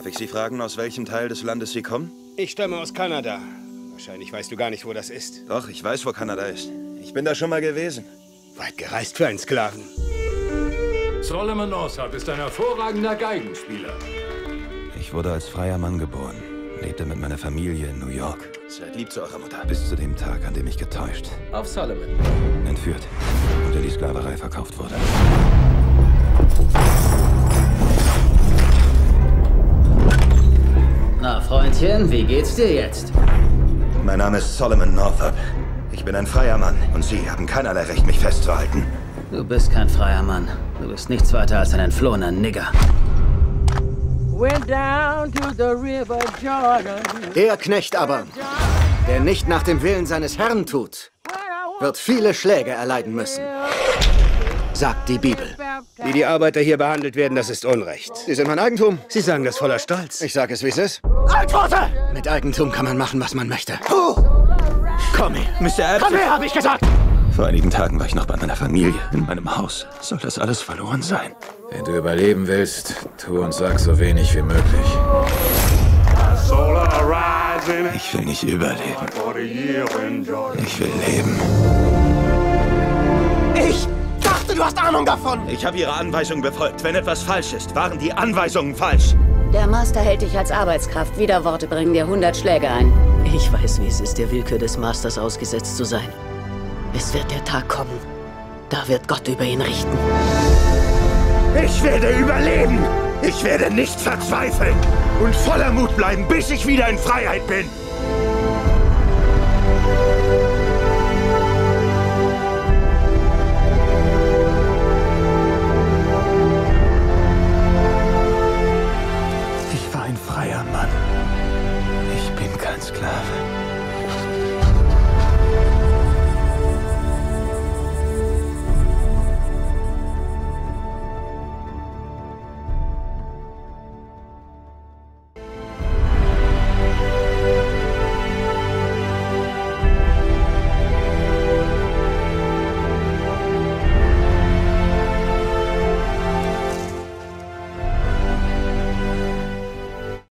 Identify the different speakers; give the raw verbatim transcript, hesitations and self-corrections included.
Speaker 1: ich Sie fragen, aus welchem Teil des Landes Sie kommen?
Speaker 2: Ich stamme aus Kanada. Wahrscheinlich weißt du gar nicht, wo das ist.
Speaker 1: Doch, ich weiß, wo Kanada ist. Ich bin da schon mal gewesen.
Speaker 2: Weit gereist für einen Sklaven.
Speaker 3: Solomon Northup ist ein hervorragender Geigenspieler.
Speaker 4: Ich wurde als freier Mann geboren, lebte mit meiner Familie in New York.
Speaker 1: Seid lieb zu eurer Mutter.
Speaker 4: Bis zu dem Tag, an dem ich getäuscht,
Speaker 3: Auf Solomon.
Speaker 4: entführt und in die Sklaverei verkauft wurde.
Speaker 5: Na, Freundchen, wie geht's dir jetzt?
Speaker 1: Mein Name ist Solomon Northup. Ich bin ein freier Mann und Sie haben keinerlei Recht, mich festzuhalten.
Speaker 5: Du bist kein freier Mann. Du bist nichts weiter als ein entflohener Nigger.
Speaker 6: Der Knecht aber, der nicht nach dem Willen seines Herrn tut, wird viele Schläge erleiden müssen, sagt die Bibel.
Speaker 2: Wie die Arbeiter hier behandelt werden, das ist Unrecht.
Speaker 6: Sie sind mein Eigentum.
Speaker 2: Sie sagen das voller Stolz.
Speaker 6: Ich sage es, wie es ist. Antworte! Mit Eigentum kann man machen, was man möchte. Komm her.
Speaker 1: Mister Epps.
Speaker 6: Komm her, hab ich gesagt!
Speaker 4: Vor einigen Tagen war ich noch bei meiner Familie, in meinem Haus. Soll das alles verloren sein?
Speaker 7: Wenn du überleben willst, tu und sag so wenig wie möglich.
Speaker 4: Ich will nicht überleben. Ich will leben.
Speaker 6: Ich dachte, du hast Ahnung davon!
Speaker 1: Ich habe Ihre Anweisungen befolgt. Wenn etwas falsch ist, waren die Anweisungen falsch.
Speaker 8: Der Master hält dich als Arbeitskraft. Wieder Worte bringen dir hundert Schläge ein.
Speaker 5: Ich weiß, wie es ist, der Willkür des Masters ausgesetzt zu sein. Es wird der Tag kommen. Da wird Gott über ihn richten.
Speaker 1: Ich werde überleben. Ich werde nicht verzweifeln und voller Mut bleiben, bis ich wieder in Freiheit bin.
Speaker 4: Ich war ein freier Mann. Ich bin kein Sklave.